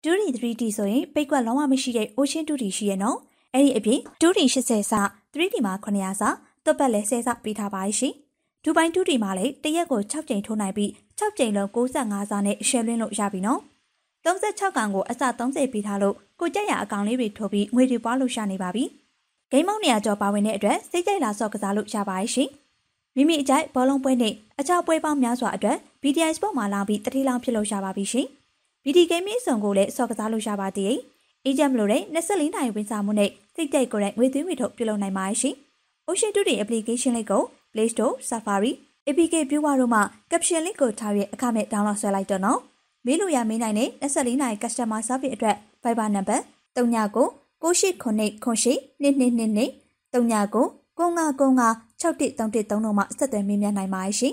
2D 3D ဆိုရင်ပိတ်ကွက်လုံးဝမရှိတဲ့ Ocean 2D ရှိရဲ့နော်အဲ့ဒီအပြင် 2D 80စ 3D မှာ900စသွက်ပတ်လည်း10စပေးထားပါရှင်ဒူဘိုင်း 2D မှာလည်းတရက်ကို6ကြိမ်ထိုးနိုင်ပြီး6ကြိမ်လုံး65စနဲ့ရှယ်လွှင့်လို့ရပြီနော်36ကောင်ကိုအစ30ပေးထားလို့ကိုကြက်ရအကောင်လေးတွေထိုးပြီးငွေတွေပွားလို့ရနေပါပြီဂိမ်းမောင်းနေရကြောပါဝင်တဲ့အတွက်စိတ်ကြိုက်လာဆော့ကစားလို့ရပါရဲ့ရှင်မိမိအကြိုက်ဘောလုံးပွဲနဲ့အချောက်ပွဲပေါင်းများစွာအတွက် BDI Sport မှာလာပြီးတတိလောင်းဖြစ်လို့ရပါပြီရှင် BD Game အစုံကိုလည်းဆော့ကစားလို့ရပါသေးတယ်အေဂျင့်မလို့တဲ့24နိုင်ဝင်စားမှုနဲ့စိတ်ကြိုက်ကိုလည်းငွေသွင်းငွေထုတ်ပြုလုပ်နိုင်ပါရဲ့ရှင် Ocean 2D application လေးကို Play Store, Safari, APK Viewer တို့မှာ Caption link ကိုထားပြီးအခမဲ့ download ဆွဲလိုက်တော့နော်မေးလို့ရမေးနိုင်တဲ့24နိုင် Customer Service အတွက် Viber number 39 9898 2222 39 9595 6133တို့မှာဆက်သွယ်မေးမြန်းနိုင်ပါရှင်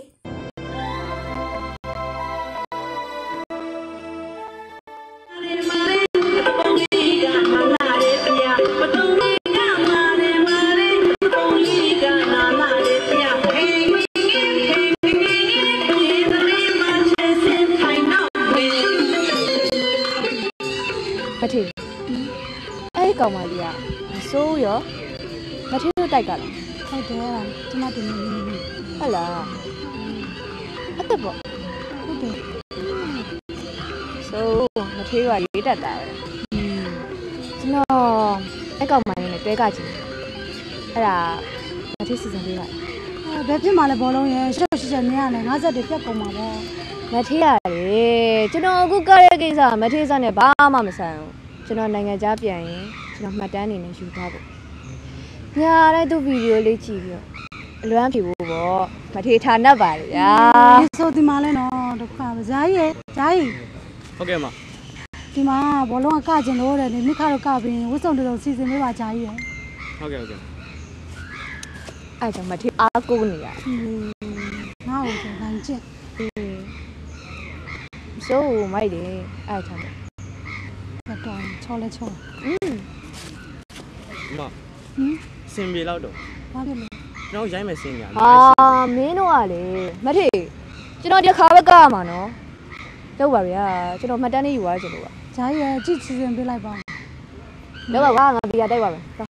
မထေအဲ့ဒီကောင်မလေးကမစိုးရောမထေတို့တိုက်ကလားဟုတ်တယ်ကျမတင်နေနေဟုတ်လားအဲ့ဒါပေါ့ဟုတ်တယ်ဆိုမထေကရေးတတ်တာပဲကျွန်တော်အဲ့ကောင်မလေးနဲ့တွဲကချင်အဲ့ဒါမထေစီစဉ်ပေးပါဘယ်ဖြစ်မှလဲဘောလုံးရဲ့ရှေ့ရှေ့မြင်ရတယ်50တက်ပြတ်ကုန်မှာပေါ့မထေရတယ်ကျွန်တော်အခုကားရဲ့ကိစ္စမထေစားနဲ့ဘာမှမဆိုင်ဘူးကျွန်တော်နိုင်ငံခြားပြန်ရင်ကျွန်တော်မှတ်တမ်းနေနဲ့ယူထားဖို့ညာတဲ့သူဗီဒီယိုလေးကြည့်ပြီးတော့အလွမ်းဖြေဖို့ပေါ့မထေထားတတ်ပါလေညာဆိုဒီမှာလဲနော်ဒုက္ခပဲဇာကြီးရဲ့ဇာကြီးဟုတ်ကဲ့မဒီမှာဘောလုံးကကျင်လို့တယ်နိခါတော့ကပြီးဝတ်စုံတုံစီစဉ်ပေးပါဇာကြီးရဲ့ဟုတ်ကဲ့အဲ့ကြောင့်မထေအားကိုးနေရငါ့ကိုဆိုနိုင်ကျင့်ဆိုမိုက်တယ်အဲ့ကြောင့်တော်ချောလဲချောမစင်ပြေတော့ဘာလဲကျွန်တော်ရိုင်းမယ်စင်ရမင်းတို့ကလေမထေကျွန်တော်ဒီခါပဲကားရမှာနော်လောက်ပါဗျာကျွန်တော်မှတ်တမ်းလေးယူသွားချင်လို့ပါဂျာကြီးကြည့်စီစဉ်ပေးလိုက်ပါလောက်ပါကွာငါဘီယာတိုက်ပါမယ်ဂျာ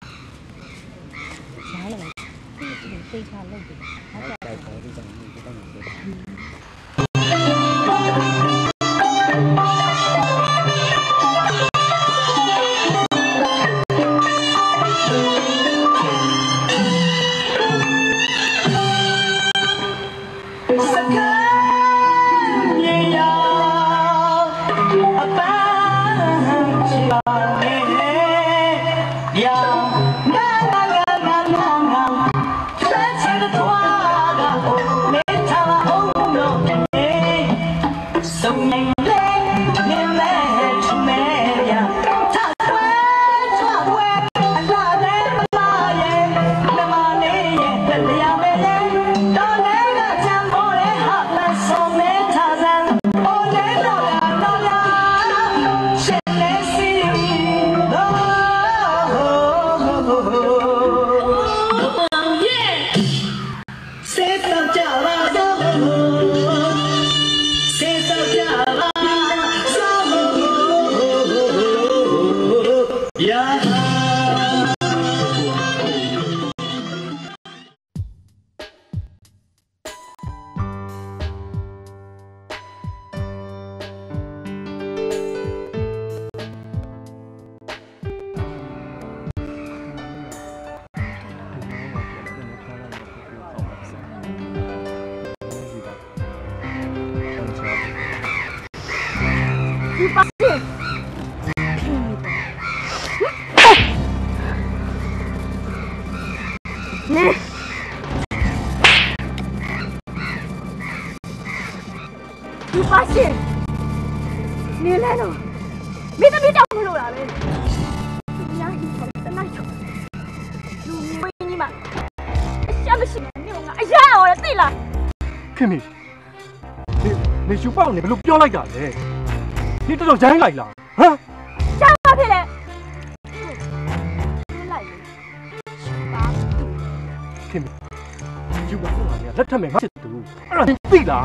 လည်းသိချလုပ်တယ်ဟုတ်ကဲ့ပေါ်ပြီးတော့ဒီတော့နေတယ်你发现，你来了，没得别找不着了呗。杨一头在那瞅，为你们，什么事没有啊？哎呀，我对了， ခင်ဗျ你ယူပေါက်နေဘလို့ပြောလိုက်တာလဲ你တော်တော်ရိုင်းလိုက်လားဟမ်ရှားပါဖြစ်လေလိုက်ခင်ဗျယူပေါက်လာတယ်လက်ထက်မဲ့ငါချစ်သူအဲ့ဒါသိလား你说的阿高嘞，这都阿欧不高。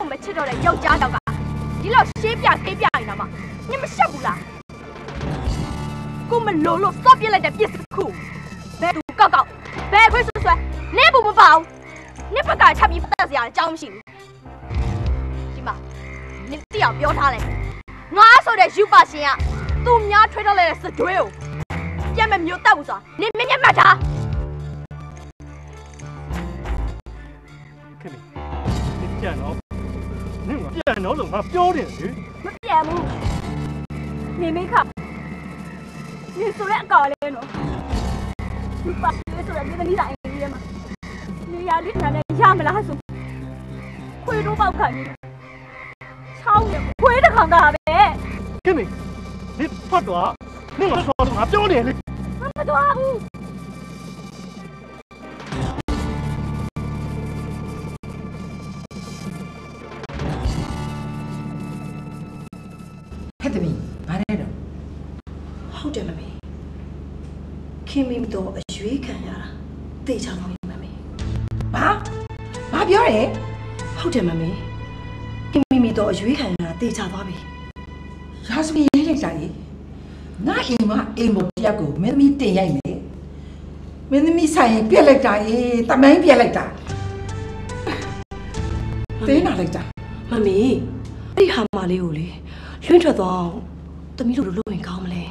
မချစ်တော့တဲ့ယောက်ျားနောက်ကဒီလောက်ရှင်းပြခေးပြနေတာမှနင်မရှက်ဘူးလားကိုမလို့လို့စော့ပြစ်လိုက်တဲ့ပြစ်စခုဘယ်သူကောက်ဘယ်ခွေးဆွဆွဲနင်ဘူးမပေါ့နင်ဘက်ကချက်ပြီးပတ်သက်စရာအကြောင်းမရှိဘူးဒီမှာနင်တိအောင်ပြောထားလိုက်ငါဆိုတဲ့ယူပါရှင်ကသူများထွေးတော့လိုက်တဲ့စတွဲကိုပြန်မမျိုးတက်ဘူးဆိုတာနင်မြင်မှတ်ထားခင်ဗျနင်ပြန်တော့နင်ကပြန်တော့လို့ငါပြောတယ်လေမပြန်ဘူးနေမိခနင်ဆိုတဲ့အကောင်လေးနော်ယူပါရှင်ဆိုတဲ့ဒီသမီးတိုင်းကြီးထဲမှာနေရာလေးနာနဲ့ရမလားဆိုခွေးတော့ပေါက်ခါနေချောင်းနဲ့ခွေးတစ်ခါကပဲခင်ဗျနင်ဖတ်တော့နင်ကဆောငါပြောတယ်လေမတော်ဘူးဟဲ့သမီးဘာလဲတော့ဟုတ်တယ်မမေခင်မီတော့အရွေးခံရတာတေချာလို့မမေဘာပြောရဲဟုတ်တယ်မမေခင်မီတော့အရွေးခံရတာတေချာသွားပြီရာစမီရေးလိုက်တာလေငါအိမ်မှာအိမ်ပေါ်တယောက်ကိုမင်းသမီးတင်ရိုက်မယ်မင်းသမီးဆိုင်ရင်ပြက်လိုက်တာတမိုင်းပြက်လိုက်တာတင်းလာလိုက်တာမမေအဲ့ဒီဟာမလေးကိုလေလွှင့်ထွက်သွားအောင်တမီးတို့လုပ်ရင်ကောင်းမလဲ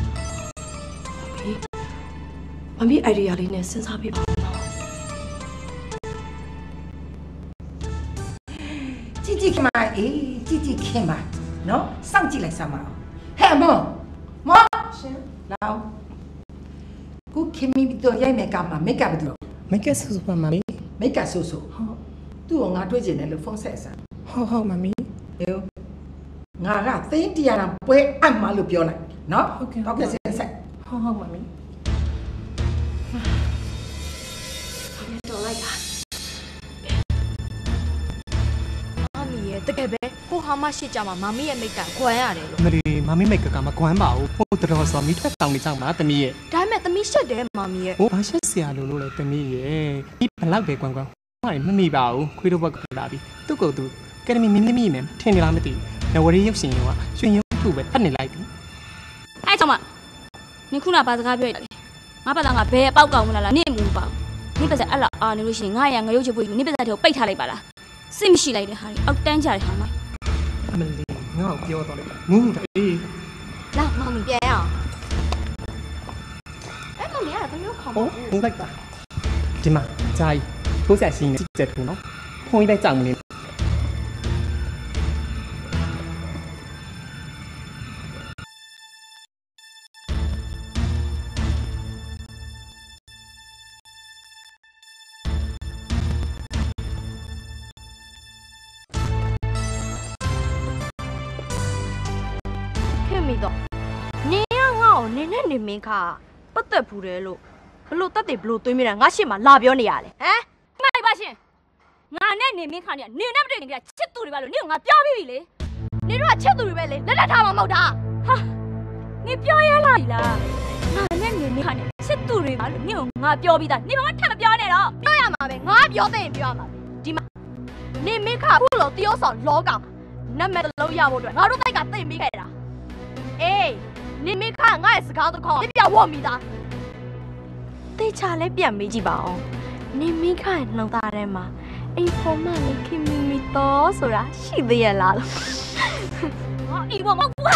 မမေအိုင်ဒီယာလေးနဲ့စဉ်းစားပြပါဦးနော်ကြည့်ခင်ပါကြည့်ခင်ပါနော်စောင့်ကြည့်လိုက်စမ်းပါဟဲ့မောရှင်လာခုခင်မီတော့ရိုက်မယ်ကမှာမိတ်ကပ်ဘယ်လိုမိတ်ကပ်ဆူဆူပါမမီမိတ်ကပ်ဆူဆူဟုတ်သူ့ကိုငါတွေ့ကျင်တယ်လို့ဖုန်းဆက်စမ်းဟုတ်မမီဟေးငါကသိန်းတရားတာပွဲအပ်မှလို့ပြောလိုက်နော်ဟုတ်ကဲ့ဆက်ဟုတ်မမီတော်လိုက်တာမမီရဲ့တကယ်ပဲကိုဟာမရှိကြမှာမမီရဲ့မိတ်ကကွမ်းရတယ်လို့မလီမမီမိတ်ကမကွမ်းပါဘူးဟိုတော်ဆိုမီထွက်တောင်းနေကြမှာတမီးရဲ့ဒါပေမဲ့တမီးရှက်တယ်မမီရဲ့ဟိုဘာရှက်စရာလို့လဲတမီးရဲ့ဒီဘလောက်ပဲကွမ်းဟိုမမိပါဘူးခွေးတော့ဘက်ကလာပြီသူ့ကိုယ်သူကယ်ဒမီမင်းသမီးနဲ့ထင်နေလားမသိဘူးနဝရီရုပ်ရှင်ရောရွှေရုပ်ထုပဲတတ်နေလိုက်ပြီအဲ့ကြောင့်မနင်ခုနဘာစကားပြောရလဲငါဘာသာငါဘယ်အပေါက်ကောင်မလားနင့်မူပါနင့်ပါစအဲ့လောက်အာနေလို့ရှိရင်ငါရငရုပ်ချပွေးနင့်ပါစတဲ့ကိုပိတ်ထားလိုက်ပါလားစိတ်မရှိလိုက်တဲ့ဟာတွေအောက်တန်းကြတဲ့ဟာမအမလီငါ့ကိုပြောတော့လိုက်ငူးတာအေးလာမောင်ပြန်အောင်အဲ့မမီးကတမျိုးခေါ်ဘူးငူးလိုက်တာဒီမှာဂျာကြီးထိုးဆက်ရှင်းနေကြည့်တယ်နော်ဖုန်းလိုက်ကြောက်မနေနေမင်းခါပတ်သက်ဘူးတယ်လို့ဘလို့တက်တယ်ဘလို့သွေးမိတာငါရှေ့မှာလာပြောနေရလေဟမ်မှန်ပါရှင်ငါနဲ့နေမင်းခါနေနေနဲ့မတွေ့နေကြချစ်သူတွေပါလို့နေငါပြောပြီးပြီလေနေတို့ကချစ်သူတွေပဲလေလက်ထားမှာမဟုတ်တာဟာနေပြောရလားငါနဲ့နေမင်းခါနေချစ်သူတွေပါလို့နေငါပြောပြီးသားနေဘာမှထပ်မပြောနဲ့တော့ပြောရမှာပဲငါပြောတဲ့ရင်ပြောရမှာဒီမှာနေမင်းခါဘူးလို့တယောဆောင်လောကမှာနတ်မဲ့လုံးရဖို့အတွက်ငါတို့တိုက်ကသိမ့်မိခဲ့တာအေးနေမခငါ့ရဲ့စကားတစ်ခေါက်ပြဝတ်မိသားတေချာလေးပြန်မေးကြည့်ပါဦးနေမခရဲ့နှုတ်သားထဲမှာအိမ်ဖော်မလေးခင်မီမီတော့ဆိုတာရှိသေးရဲ့လားလို့ဟာဒီဘောမကူဟာ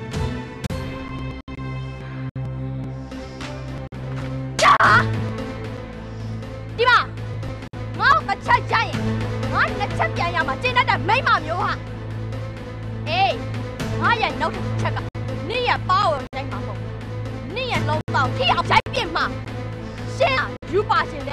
ဒီမှာငါ့ကိုချက်ကြရင်ငါနှစ်ချက်ပြန်ရမှာကျင်းတတ်တဲ့မိမမျိုးဟာအေးငါရဲ့နောက်တစ်ချက်က你也把我摘麻木，你也弄到跳才变嘛，现在有把现在。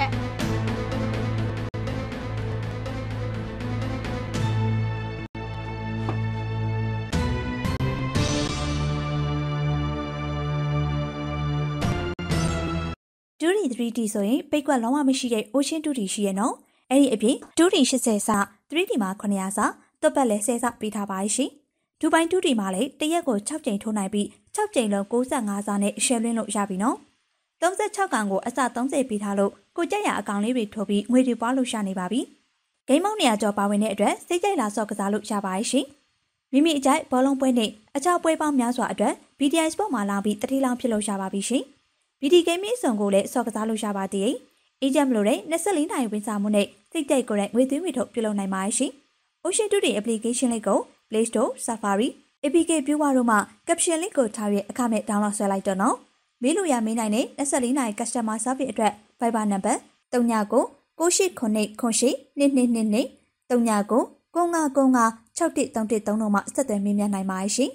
2D 3D ဆိုရင်ပိတ်ကွက်လုံးဝမရှိတဲ့ Ocean 2D ရှိရဲ့နော်အဲ့ဒီအပြင် 2D 80စ 3D မှာ900စသွက်ပတ်လဲ10စပေးထားပါရှင်ဒူဘိုင်း 2D မှာလည်းတရက်ကို6ကြိမ်ထိုးနိုင်ပြီး6ကြိမ်လုံး65စာနဲ့ရှယ်လွှင့်လို့ရပြီနော်36ကောင်ကိုအစ30ပေးထားလို့ကိုကြက်ရအကောင်လေးတွေထိုးပြီးငွေတွေပွားလို့ရှာနေပါပြီဂိမ်းမောင်းနေရကြောပါဝင်တဲ့အတွက်စိတ်ကြိုက်လာဆော့ကစားလို့ရပါရဲ့ရှင်မိမိအကြိုက်ဘောလုံးပွဲနဲ့အကြောက်ပွဲပေါင်းများစွာအတွက် BDI Sport မှာလာပြီးတတိလောင်းဖြစ်လို့ရပါပြီရှင် BD Gaming ဆောင်ကိုလည်းဆော့ကစားလို့ရပါသေးတယ်အေဂျင့်မလို့တဲ့24နာရီဝင်စားမှုနဲ့စိတ်ကြိုက်ကိုယ်တိုင်ငွေသွင်းငွေထုတ်ပြုလုပ်နိုင်ပါရဲ့ရှင် Ocean 2D application လေးကို Play Store, Safari, APK Viewer တို့မှာ caption link ကိုထားရအခမဲ့ download ဆွဲလိုက်တော့နော်မေးလို့ရမေးနိုင်တဲ့24နာရီ customer service အတွက် Viber number 39 9898 39 9595 6133တို့မှာဆက်သွယ်မေးမြန်းနိုင်ပါရှင်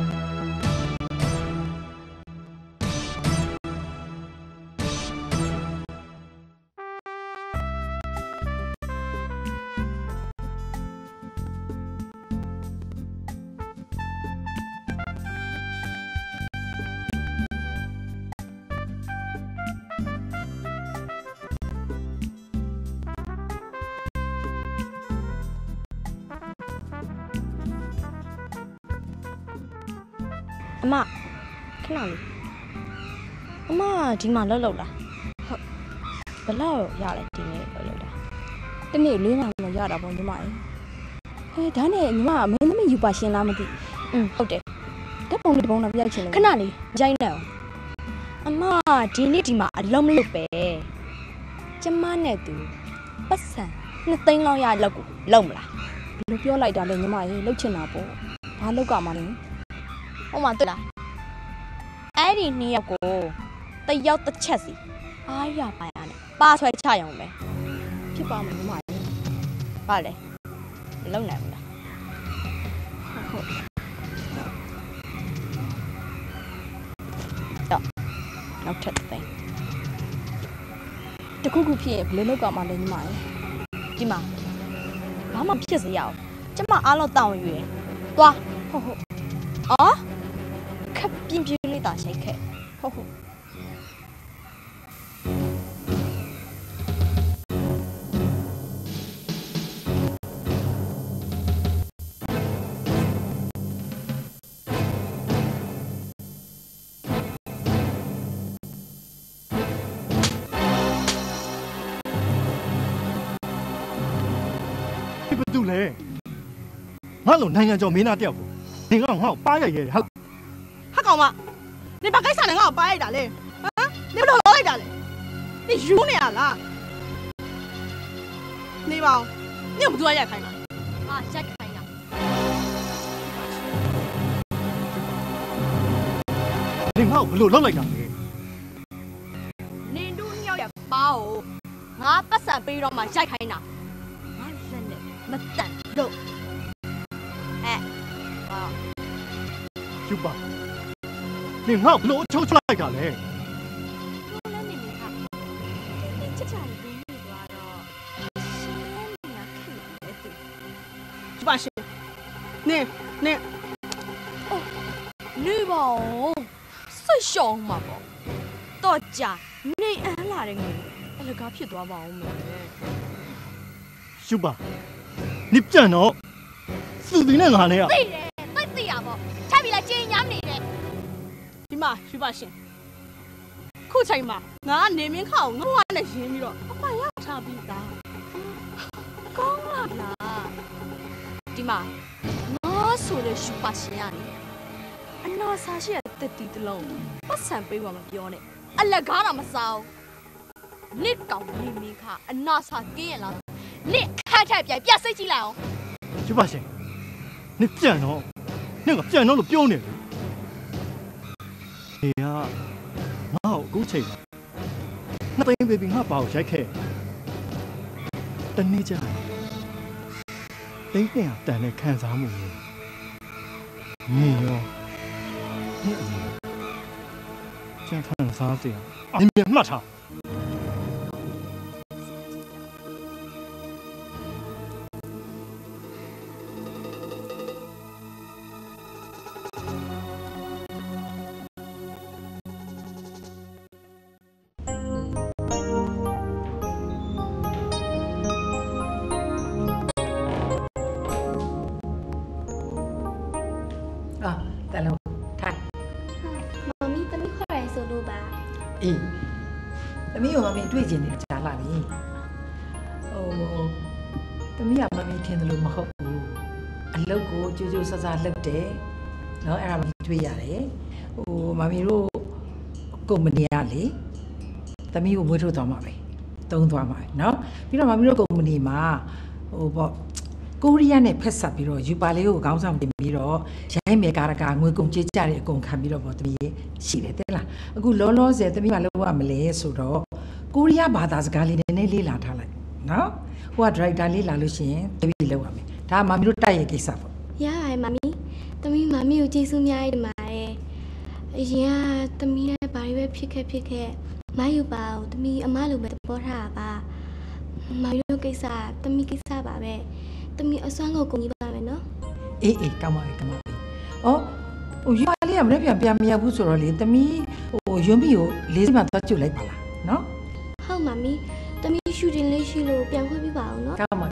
အမခဏလေးအမဒီမှာလှုပ်လားဟုတ်ဘယ်လောက်ရလဲဒီနေ့လှုပ်တာတနေ့၄နာရီမှရတာပေါ့ညီမရေဟဲ့ဒါနဲ့ညီမမင်းသမီးယူပါရှင်လားမသိဟုတ်တယ်ဓာတ်ပုံလေးတစ်ပုံတော့ပြိုက်ချင်တယ်ခဏလေးရိုက်နေအောင်အမဒီနေ့ဒီမှာအလုံးမလုပ်ပဲကျမနဲ့သူပတ်စံ2သိန်းလောက်ရလောက်ကိုလုံမလားဘယ်လိုပြောလိုက်တာလဲညီမရေလှုပ်ချင်တာပေါ့ဘာလောက်ကမှလဲဟုတ်မှတွေ့လားအဲ့ဒီ2ယောက်ကိုတယောက်တစ်ချက်စီအားရပါရနဲ့ပါဆွဲချရအောင်ပဲဖြစ်ပါမယ်ညီမရေပါလေမလုံနိုင်ဘူးလားဟုတ်တော့နောက်ထပ်တစ်သိန်းတခုခုဖြစ်ရင်ဘယ်လိုလုပ်ကြမှာလဲညီမရေဒီမှာဘာမှဖြစ်စေရအောင်ကျမအားလုံးတောင်းရွေးသွားဟုတ်အော်ခပ်ပြင်းပြင်းလေးတာရှိုက်ခဲ့ဟုတ်ဘယ်သူလဲငါ့လိုနိုင်ငံကျော်မင်းသားတယောက်ကိုနေငါ့ကိုပါရရဲဟုတ်ဟာကောင်မနေဘာကိစ္စနဲ့ငါ့ကိုပါရိုက်တာလဲဟမ်နေဘယ်လိုလုပ်လိုက်တာလဲနေယူနေရလားနေပါဦးနေဘယ်သူကရိုက်ခိုင်းတာဟာရိုက်ခိုင်းတာနေငါ့ကိုဘယ်လိုလုပ်လိုက်တာလဲနင်တို့ညောက်ရပါဦးငါပတ်စံပေးတော့မှရိုက်ခိုင်းတာငါလက်နဲ့မတန်လို့ယူပါနေငါ့ကိုဘယ်လိုအချုပ်ချလိုက်တာလဲဘလို့လဲနေမိခဒီချက်ချာလေးနေသွားတော့ရှင်းနေတာခက်နေတယ်ယူပါရှင်နေအိုးနေပါဦးဆွတ်ရှောင်းမှာပေါ့တော့ကြာနေအန်းလာတဲ့ငွေအလကားဖြစ်သွားပါဦးမယ်ယူပါနေပြန်တော့စုပြီးနဲ့ငါနဲ့ရသိတယ်သိရပေါ့ချပြီလားကျင်းညမ်းနေတယ်ဒီမှာယူပါရှင်ခုချိန်မှာငါကနေမင်းခါကိုငွားနဲ့ရင်းပြီးတော့အပိုင်ရောက်ထားပြီးသားကောင်းလားဒီမှာငါဆိုတဲ့ယူပါရှင်ရတယ်အနော်ဆာရှိတဲ့တက်တီတလုံးပတ်စံပေးပါမပြောနဲ့အလက်ကားတော့မစားဘူးနစ်ကောင်နေမင်းခါအနော်ဆာကင်းရလားနစ်ခါထိုက်ပြစိတ်ကြည့်လိုက်အောင်ယူပါရှင်နေပြန်တော့နေကပြန်တော့လို့ပြောနေတယ်နေကငါ့ကိုအခုချိန်မှာနှစ်သိန်းပေးပြီးငါပါကိုရိုက်ခဲ့တနေ့ကျရင်သိန်း200တန်နဲ့ခံစားမှုနေရောနေအရင်ကျန်ခံစားစရာအမြင်မှတ်ထားတလုံးထိုင်မမီသမီးခေါ်ရဲဆိုလို့ပါအေးသမီးကိုမမီတွေ့ကျင်တယ်ကြားလာပြီသမီသမီးကမမီထင်တယ်လို့မဟုတ်ဘူးအလုပ်ကိုကြိုးကြိုးဆဆလုပ်တယ်နော်အဲ့ဒါမတွေ့ရတယ်မမီတို့ကုမ္ပဏီကလေသမီးကိုမွေးထုတ်သွားမှာပဲတုံးသွားမှာပဲနော်ပြီးတော့မမီတို့ကုမ္ပဏီမှာကိုရီးယားနဲ့ဖက်ဆက်ပြီးတော့ယူပါလေးကိုခေါင်းဆောင်တင်ပြီးတော့ရိုင်းမယ်ကာရကာငွေကုန်ကြေးကြတဲ့အကုန်ခံပြီးတော့ပေါ့သမီးရှိတယ်တဲ့လားအခုလောလောဆယ်သမီးကလုပ်ရမလဲဆိုတော့ကိုရီးယားဘာသာစကားလေးနည်းနည်းလေးလာထားလိုက်နော်ဟိုကဒရိုက်တာလေးလာလို့ရှိရင်သမီးလုပ်ရမယ်ဒါမမီတို့တိုက်ရဲ့ကိစ္စပေါ့ရပါတယ်မမီသမီးမမီကိုကျေးဇူးများတင်ပါတယ်အရင်ကသမီးလည်းဘာတွေပဲဖြစ်ခဲ့မယူပါဘူးသမီးအမလိုပဲသဘောထားပါမမီတို့ကိစ္စသမီးကိစ္စပါပဲသမီးအစွမ်းကိုကုန်ကြီးပါမယ်နော်အေးကောင်းပါပြီဩယူပါလေးကမနေ့ပြန်မရဘူးဆိုတော့လေသမီးယွန်းပြီးကိုလေးစီမှသွားကြည့်လိုက်ပါလားနော်ဟုတ်မမီသမီးရှူတင်လေးရှိလို့ပြန်ခွင့်ပြပါအောင်နော်ကောင်းပါ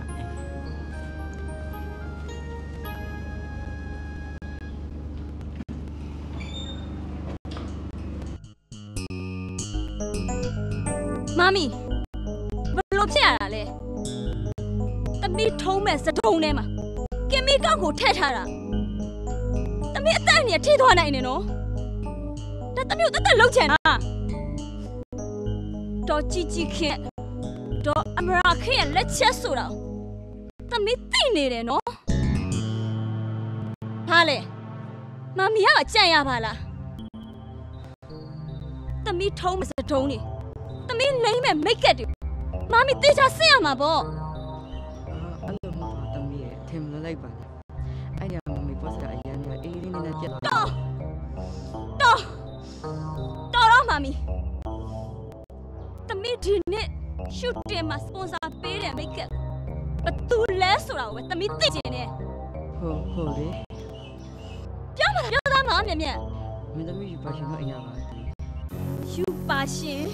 မမီဘယ်လိုဖြစ်ရတာလဲသမီးထုံးမဲ့စတုံးထဲမှာကင်မီကောက်ကိုထည့်ထားတာသမီးအသက်အန္တရာယ်ထိသွားနိုင်နေနော်ဒါသမီးကိုတက်လောက်ချင်တာတော့ကြီးခင်တော့အမရာခင်ရဲ့လက်ချက်ဆိုတာသမီးသိနေတယ်နော်ဟာလေမမီကကြံ့ရပါလားသမီးထုံးမဲ့စတုံးနေသမီးလိမ့်မဲ့မိတ်ကက်တွေမမီတေချာဆင်းရမှာပေါ့အဲ့လိုမှသမီးရဲ့ထင်မလိုက်ပါနဲ့အဲ့ဒီမမီပေါ်စရာအရင်ကအေးလေးနဲ့ပြတ်သွားတော့မမီသမီးဒီနေ့ရှူတင်မှာစပွန်ဆာပေးတဲ့မိတ်ကပ်ဘသူလဲဆိုတာကိုပဲသမီးသိချင်တယ်ဟုတ်လေပြောသားမှာမြင်မင်းသမီးယူပါရှင်တော့အရာပါယူပါရှင်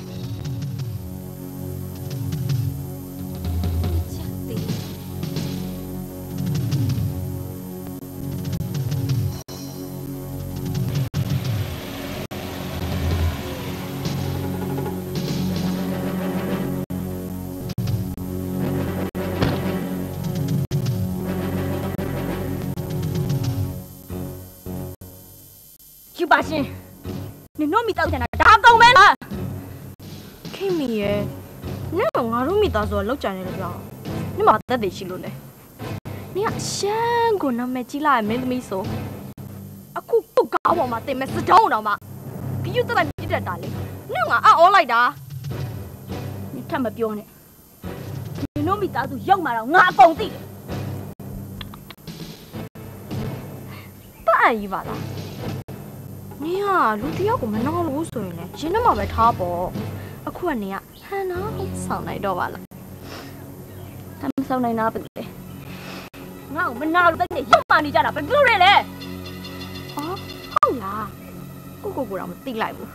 ယူပါရှင်နင်တို့မိသားစုကဒါကောင်းမဲလားခင်မီရဲ့နင်ကငါတို့မိသားစုကလောက်ကြံနေတယ်ပြောနင်မသက်သေရှိလို့လေနင်ကရှမ်းကိုနာမည်ကြီးလာရဲ့မင်းသမီးဆိုအခုပုတ်ကားပေါ်မှာတင်မဲ့စတောင်းတော်မှာဂီယူတက်ပြစ်တတ်တာလေနင်ကအော်လိုက်တာနင်ထပ်မပြောနဲ့နင်တို့မိသားစုရောက်มาတော့ငါအကုန်သိတယ်ပါအကြီးပါလားနင်ကလူတယောက်ကိုမနှောလို့ဆိုရင်လည်းရင်ထဲမှာပဲထားပေါ့အခုကနေကဟန်နာဆောင်နိုင်တော့ပါလားဟမ်ဆောင်နိုင်တာပဲငါ့ကိုမနာလို့တဲ့ရောက်မှနေကြတာဘယ်လိုလဲအော်ဟုတ်လားကိုတော့မသိလိုက်ဘူး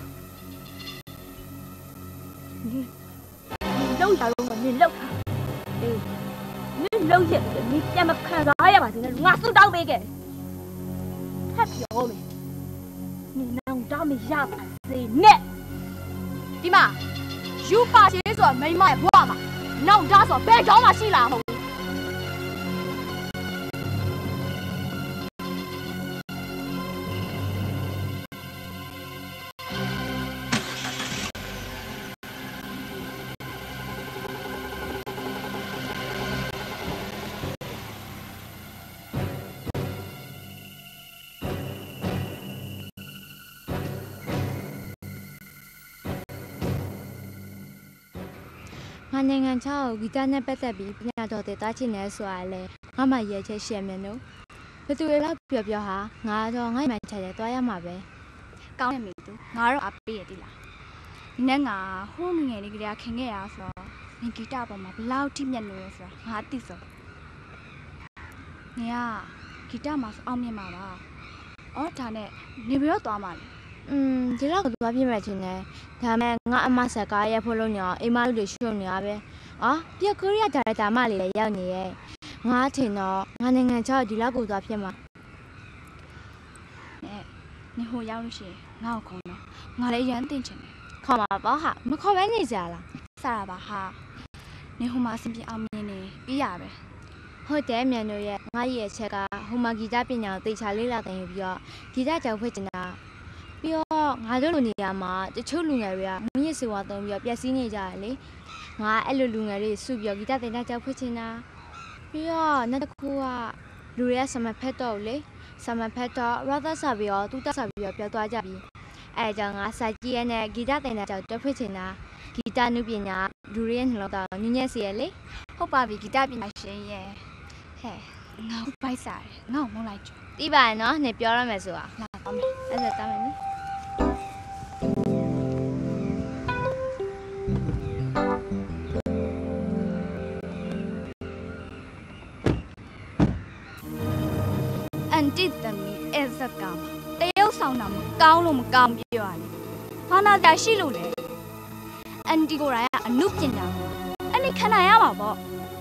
နင်လုံးရတော့နင်လောက်တာအေးနင်လုံးရက်နင်ပြန်မခံစားရပါစေနဲ့ငါစွတ်တောင်းပေးခဲ့ထပ်ပြောမယ်နင်နောင်တမရပါစေနဲ့ဒီမှာယူပါရှင်းဆိုမိမရဲ့ဘွားမှာနောင်တဆိုဘယ်ကောင်းမှရှိလာမဟုတ်ငါနိုင်ငံခြားကိုဂီတနဲ့ပတ်သက်ပြီးပညာတော်တွေတားချင်နေဆိုတာလေငါမှရဲချက်ရှက်မယ်နော်ဘယ်သူလဲပြောဟာငါတော့ငါ့မှန်ချတယ်တွားရမှာပဲကောင်းနေပြီသူငါတော့အပေးရသေးလားဒီနေ့ငါဟိုးငယ်လေးကလေးခင်ခဲ့ရဆိုတော့ငဂီတပေါ်မှာဘလောက်ထိမြတ်လို့လဲဆိုတာငါသိဆိုနေကဂီတမှာအောင်မြင်မှာပါအော်ဒါနဲ့နေပြီးတော့သွားမှာလေဒီလောက်ကိုသွားပြမယ်ချင်းနဲ့ဒါမဲ့ငါအမဆက်ကားရဖို့လို့ညအိမ်မလူတွေရှုံနေရပဲအော်ပြကိုရီးယားဒါရိုက်တာမလေးလည်းရောက်နေရဲ့ငါထင်တော့ငါနိုင်ငံခြားဒီလောက်ကိုသွားဖြစ်မှာနေဟိုရောက်လို့ရှိရင်ငါ့ကိုခေါ်တော့ငါလည်းရမ်းတင်ချင်တယ်ခေါ်မှာပေါ့ဟာမခေါ်ပဲနေကြလားစတာပါဟာနေဟိုမှာအဆင်ပြေအောင်မြင်နေပြီးရပဲဟုတ်တယ်မြန်တို့ရဲ့ငါရဲ့ချက်ကဟိုမှာဂီတပညာကိုသိချလေးလာတင်ယူပြီးတော့ဂီတကြောက်ဖွင့်ချင်တာပြီးတော့ငါတို့လိုနေရာမှာတချို့လူငယ်တွေကမင်းရစေဝါသုံးပြီးတော့ပျက်စီးနေကြတယ်လေငါအဲ့လိုလူငယ်တွေစုပြီးတော့ဂီတတင်တဲ့ကြောက်ဖွင့်ချင်တာပြီးတော့နောက်တစ်ခုကလူတွေကဆမဖက်တော့လေဆမဖက်တော့ rather ဆပြီးတော့တူတက်ဆပြီးတော့ပြောသွားကြပြီအဲကြောင့်ငါစာကြည့်ရတဲ့ဂီတတင်တဲ့ကြောက်တက်ဖွင့်ချင်တာဂီတနုပညာလူတွေရဲ့နှလုံးသားညဉ့်ညက်စီရလေဟုတ်ပါပြီဂီတပညာရှင်ရဲ့ဟဲ့ငါ့ဘိုက်စားတယ်ငါ့ကိုမုန်းလိုက်ကြတီးပါရဲ့နော်နေပြောရမယ်ဆိုတာလာပါမယ်အဲ့ဒါတောင်းမယ်နိအန်တီတမီအဲ့ဇက်ကတရုတ်ဆောင်တာမကောင်းလို့မကောင်းပြောရတယ်ဘာနာကြရှိလို့လဲအန်တီကိုယ်တိုင်ကအနုပညာအဲ့ဒီခံနိုင်ရမှာပေါ့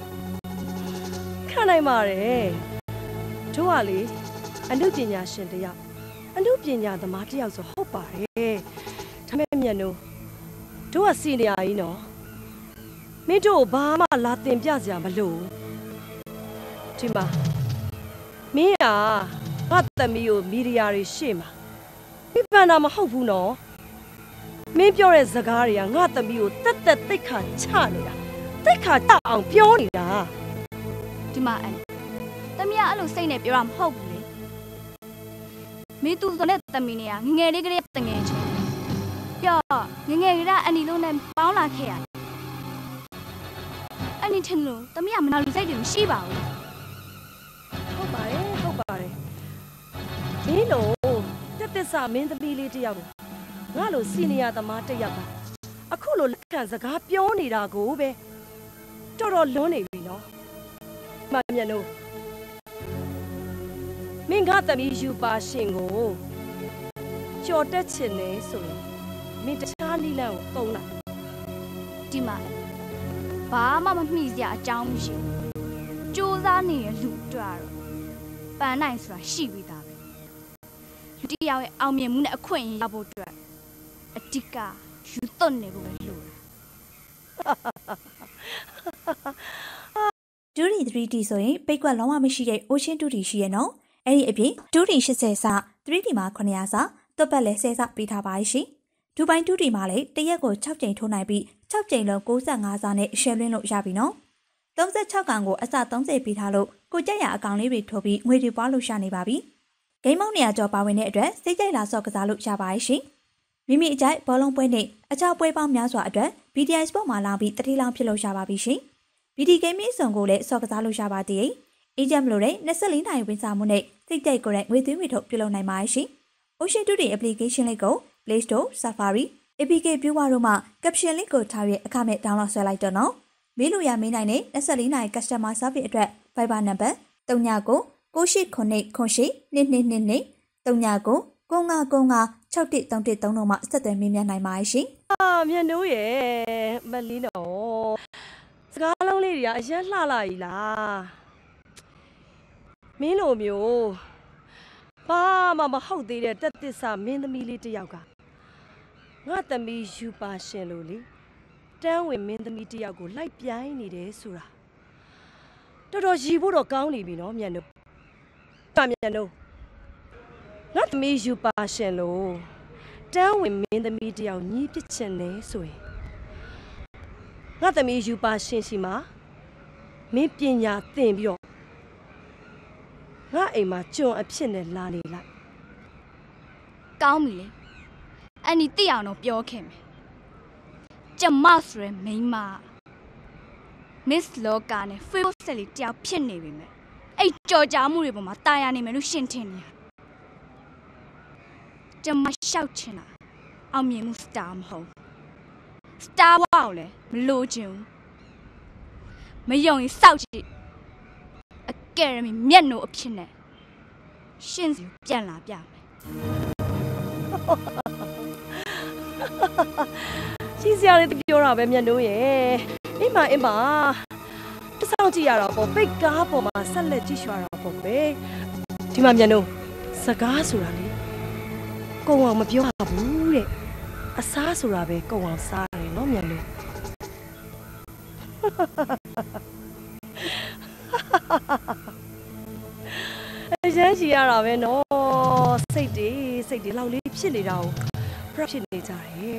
ခံနိုင်ပါတယ်တို့ကလေအနုပညာရှင်တယောက်အနုပညာသမားတယောက်ဆိုဟုတ်ပါတယ်ဒါပေမဲ့မြန်တို့ကစီနေရကြီးနော်မင်းတို့ဘာမှလာတင်ပြစရာမလိုဒီမှာမင်းကငါသမီးကိုမီဒီယာတွေရှေ့မှာပြပန်တာမဟုတ်ဘူးနော်မင်းပြောတဲ့စကားတွေကငါသမီးကိုတက်တက်သိက္ခာချနေတာသိက္ခာချအောင်ပြောနေတာဒီမှာအဲ့သမီးကအဲ့လိုစိတ်နဲ့ပြောတာမဟုတ်ဘူးလေမင်းသူဆိုတဲ့သမီးเนี่ยငငယ်လေးကလေးတငယ်ချင်းပြောငငယ်ကလေးအန်ဒီလုံးနဲ့ပေါင်းလာခဲ့ရတယ်အန်ဒီထင်လို့သမီးကမနာလူစိတ်တွေမရှိပါဘူးဟုတ်ပါတယ်မင်းတို့တက်တက်ဆမင်းသမီးလေးတယောက်ကိုငါလိုစီနီယာသမားတယောက်ကအခုလိုလက်ခံစကားပြောနေတာကိုပဲတော်တော်လွန်းနေပြီနော်မမြန်တို့မင်းကသမီးယူပါရှင်ကိုကြော်တက်ချင်နေဆိုရင်မင်းတခြားနီလန်းကိုသုံးလာဒီမှာဘာမှမမှီစရာအကြောင်းမရှိဘူးစူးစမ်းနေတဲ့လူတွေ့တော့ပန်းနိုင်ဆိုတာရှိပြီးသားပဲလူတယောက်ရဲ့အောင်မြင်မှုနဲ့အခွင့်အရေးရဖို့အတွက်အဓိကယူသွတ်နေဖို့ပဲလိုတာ2D 3D ဆိုရင်ပိတ်ကွက်လုံးဝမရှိတဲ့ Ocean 2D ရှိရဲ့နော်အဲ့ဒီအပြင် 2D 80စ 3D မှာ900စသွတ်ပတ်လဲ10စပေးထားပါရှင်ဒူဘိုင်း 2D မှာလည်းတရက်ကို6ကြိမ်ထိုးနိုင်ပြီး6ကြိမ်လုံး65စနဲ့ရှယ်လွင်းလို့ရပြီနော်36ကောင်ကိုအစ30ပေးထားလို့ကိုကြက်ရအကောင်လေးတွေထိုးပြီးငွေတွေပွားလို့ရနေပါပြီဂိမ်းမောင်းနေရကြောပါဝင်တဲ့အတွက်စိတ်ကြိုက်လာဆော့ကစားလို့ရပါရဲ့ရှင်မိမိအကြိုက်ဘောလုံးပွဲနဲ့အချောက်ပွဲပေါင်းများစွာအတွက် BDI Sport မှာလာပြီးတတိလောင်းဖြစ်လို့ရပါပြီရှင်BD Gaming ဆောင်ကိုလည်းဆော့ကစားလို့ရပါသေးတယ်အေဂျင့်မလို့တဲ့24နိုင်ဝင်စားမှုနဲ့စိတ်ကြိုက်ကိုယ်တိုင်ငွေသွင်းမိထုတ်ပြုလုပ်နိုင်ပါရဲ့ရှင် Ocean 2D application လေးကို Play Store, Safari, APK Viewer တို့မှာ Caption link ကိုထားရအခမဲ့ download ဆွဲလိုက်တော့နော်မေးလို့ရမေးနိုင်တဲ့24နိုင် Customer Service အတွက် Viber number 39 9808 39 6995 တို့မှာဆက်သွယ်မေးမြန်းနိုင်ပါရှင်မြန်တို့ရဲ့မလီနော်စကားလုံးလေးတွေကအရင်လှလာကြီးလားမင်းလိုမျိုးဘာမှမဟုတ်သေးတဲ့တက်သစ္စာမင်းသမီးလေးတယောက်ကငါသမီးယူပါရှင်လို့လေတန်းဝင်မင်းသမီးတယောက်ကိုလိုက်ပြိုင်းနေတယ်ဆိုတာတော်တော်ရည်ဖို့တော့ကောင်းနေပြီနော်မြန်တို့မြန်တို့ငါသမီးယူပါရှင်လို့တန်းဝင်မင်းသမီးတယောက်ညီးပစ်ချင်တယ်ဆိုရင်ငါသမီးယူပါရှင်ရှိမှာမင်းပညာသင်ပြီးတော့ငါအိမ်မှာကျွန်အဖြစ်နဲ့လာနေလိုက်ကောင်းပြီလေအန်ဒီသိအောင်တော့ပြောခဲ့မယ်ကျမဆိုရယ်မိန်းမ Miss Loka နဲ့ Facebook ဆက်လေးတယောက်ဖြစ်နေပြီမယ်အဲ့ကြော်ကြားမှုတွေပေါ်မှာတာယာနေမယ်လို့ရှင်းထင်နေကျမရှောက်ချင်တာအောင်မြင်မှု star မဟုတ် star ဝါကိုလည်းမလိုချင်ဘူးမယုံရင်စောက်ကြည့်အကယ်ဒမီမျက်နှာအဖြစ်နဲ့ရှင်းစီပြန်လာပြမယ်ကြီးစရာလေးပြောတာပဲမြန်တို့ရဲ့အိမ်မှာတစောင့်ကြည့်ရတော့ပေါ့ပိတ်ကားပေါ်မှာဆက်လက်ကြည့်ရွာတော့ပေါ့ပဲဒီမှာမြန်တို့စကားဆိုတာလေကုံအောင်မပြောရဘူးတဲ့အစားဆိုတာပဲကုံအောင်စားတယ်နော်မြန်တို့အရန်ကြီးရတာပဲနော်စိတ်တွေလောက်လေးဖြစ်နေတာကိုပြတ်ဖြစ်နေကြ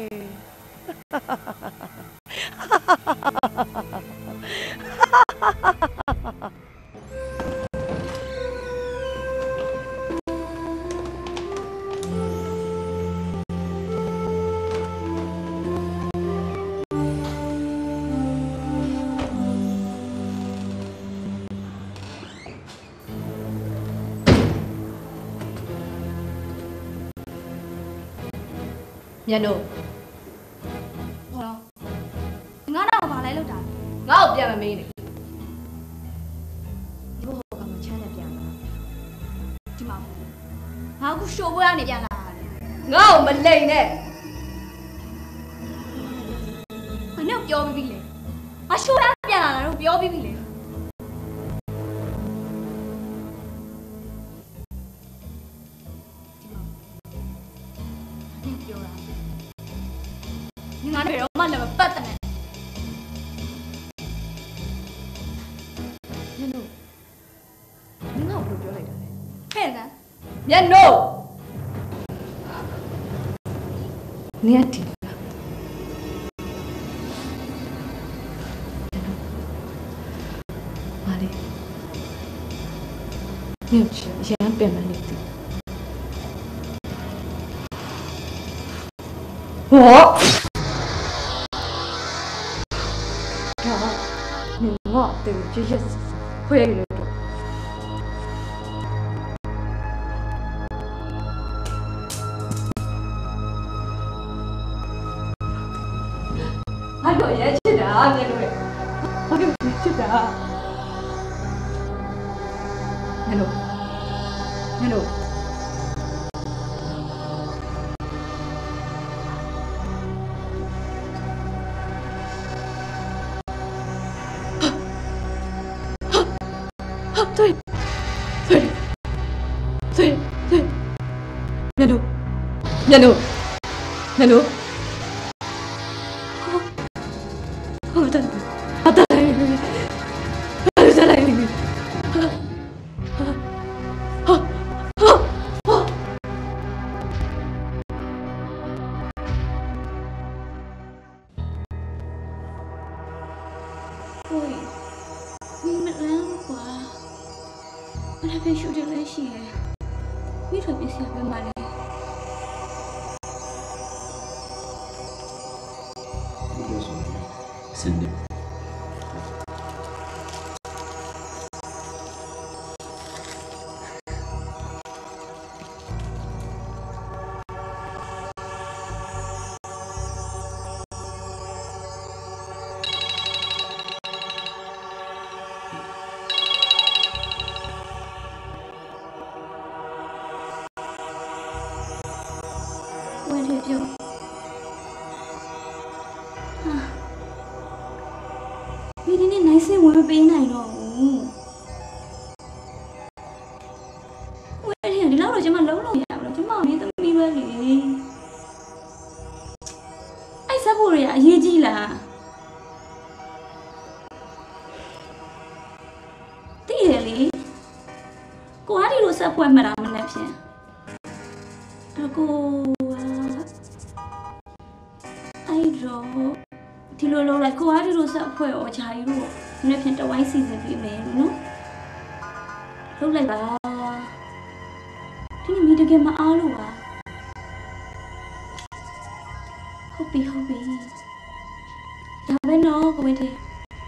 တယ်ညနို့ဟောငါတော့ဘာလဲလောက်တာငါ့ကိုပြန်မမေးနဲ့ဒီဘဟိုကမှချမ်းနဲ့ပြန်လာဒီမှာငါအခုရှိုးပွဲကနေပြန်လာတယ်ငါ့ကိုမလိန်နဲ့မနေ့ပြောပြီးပြီလေငါရှိုးပွဲပြန်လာတာတော့ပြောပြီးပြီလေငါတို့တော့မလည်းပတ်တယ်ညနို့ငါ့ကိုပြောလိုက်တာလေဟဲ့လားညနို့နေအတီမာလီညချင်ရမ်းပြန်မနေသည်ဟော你我对这些会人多。还有人吃的啊，这个，还有人吃的啊。Hello， Hello。对，ညနို့ဟုတ်တယ်被输掉了些，你特别想干嘛嘞？ 真的。 问题就ဒီနေ့နိုင်စင်ဝင်မပေးနိုင်တော့ဘူးဝယ်တယ်ဒီလောက်တော့ကျွန်မလုံးလုံးရအောင်လို့ကျွန်မနေသမီးပဲလေအဲ့စဖို့တွေကအရေးကြီးလားတည်တယ်လေကိုအားဒီလိုစပွဲမှတ်တာမနဲ့ဖြင့်အကိုအဲ့တော့ဒီလိုလုံးလိုက်ကိုအားဒီလိုစပွဲရောဂျာကြီးတို့မနေ့ဖြင့်တဝိုင်းစီစဉ်ပြီးမယ်လို့နော်လုံးလိုက်ပါဒီနေ့မိတကယ်မအားလို့ပါဟုတ်ပြီဒါပဲနော်ကိုဝင်သေး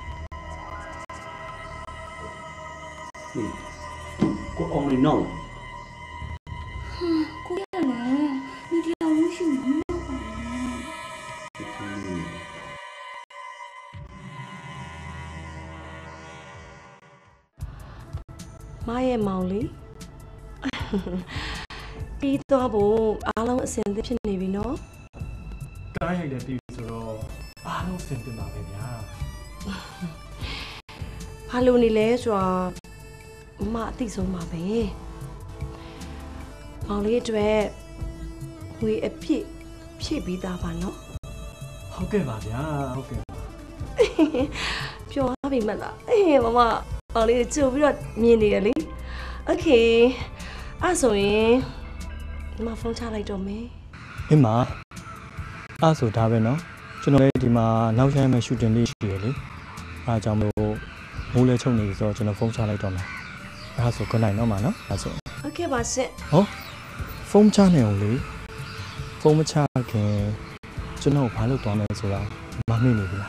ကိုအောင်နေနော်ကိုရတယ်မိတယောက်လုံးရှိမှာမဟုတ်ပါဘူးမရဲ့မောင်လေးပြီးတော့ဘုံအားလုံးအစင်သစ်ဖြစ်နေပြီနော်ကားရိုက်တယ်ပြီဆိုတော့အားလုံးအစင်သစ်ပါပဲဗျာဘာလို့နေလဲဆိုတော့မအသိဆုံးပါပဲမောင်လေးအတွက်ဝေအဖြစ်ဖြည့်ပြီးသားပါနော်ဟုတ်ကဲ့ပါဗျာဟုတ်ကဲ့ပျော်သွားပြီမလားမမအောင်လေးကြိုပြီးတော့မြင်နေတယ်လေโอเคအဲ့ဆိုရင်ဒီမှာဖုန်းချလိုက်တော့မယ်အင်းမအဲ့ဆိုဒါပဲနော်ကျွန်တော်လည်းဒီမှာနောက်ဆိုင်မှာရှူတင်လေးရှိရလေအားကြောင့်မို့မိုးလဲချုံနေပြီဆိုတော့ကျွန်တော်ဖုန်းချလိုက်တော့မယ်အဲ့ဆိုခုနိုင်တော့မှာနော်အဲ့ဆိုโอเคပါရှင်ဟောဖုန်းချနေအောင်လေဖုန်းမချခင်ကျွန်တော်ဘာလို့သွားမယ်ဆိုတာမမေ့နေဘူးလား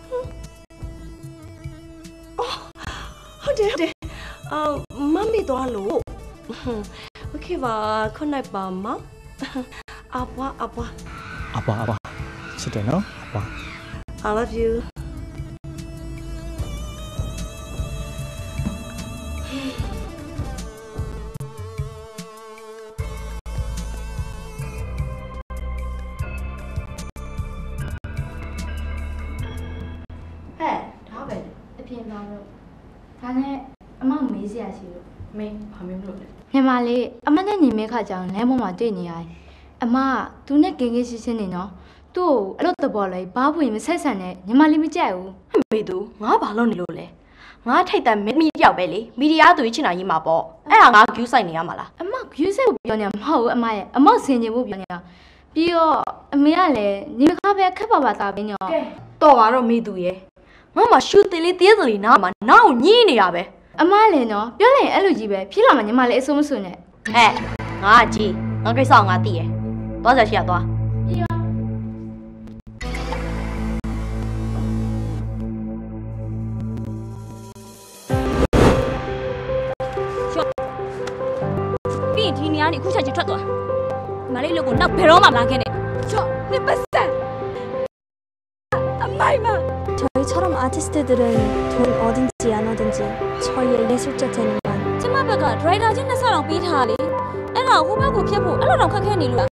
ဟုတ်တယ်မမီသွားလို့โอเคပါခုနိုင်ပါမအပွားချစ်တယ်နော်အပွား I love you ဒါပဲအပြင်သွားတော့ဒါနဲ့အမမေးစရာရှိလို့မေးဘာမေးမလို့လဲမြန်မာလေးအမနဲ့ညီမဲခါကြောင်လမ်းပေါ်မှာတွေ့နေရတယ်အမကသူနဲ့ကင်းကင်းရှင်းရှင်းနေနော်သူ့ကိုအဲ့လိုသဘောလိုက်ဘာဖွင့်မဆက်ဆန်နဲ့ညီမလေးမကြိုက်ဘူးမေးသူငါဘာလုပ်နေလို့လဲငါထိတ်တန်မီတယောက်ပဲလေမီဒီယာသူချင်တာရေးမှာပေါ့အဲ့ဒါငါဂယူးဆိုင်နေရမှာလားအမဂယူးဆိုင်ကိုပြောနေမှာမဟုတ်ဘူးအမရဲ့အမောက်ဆင်ခြင်ဖို့ပြောနေတာပြီးတော့အမေကလည်းညီမခါပဲခက်ပါပါသားပဲညောတော်ပါတော့မေးသူရဲ့ငါမှရှူတင်လေးတည်းစလီနားမှာနားကိုညင်းနေတာပဲအမလည်းနော်ပြောလိုက်ရင်အဲ့လိုကြီးပဲဖြစ်လာမှညီမလေးအစိုးမစွနဲ့ဟဲ့ငါကြီးငါကိစ္စငါသိရယ်သွားကြရှိရသွားပြီးရောပြီးရင်ဒီနေရာကနေအခုချက်ချင်းထွက်သွားမလေးလို့ကိုနောက်ဘယ်တော့မှမလာခဲ့နဲ့ချောနေပတ်စံ 저희처럼 아티스트들은 돈 어딘지 안 얻은지 저희의 예술적 재능만 ကျမဘက်ကဒရိုက်တာချင်းနဲ့ဆောက်အောင်ပေးထားလေအဲ့ဒါဟိုဘက်ကိုဖြတ်ဖို့အဲ့လိုတော့ခက်ခဲနေလို့လား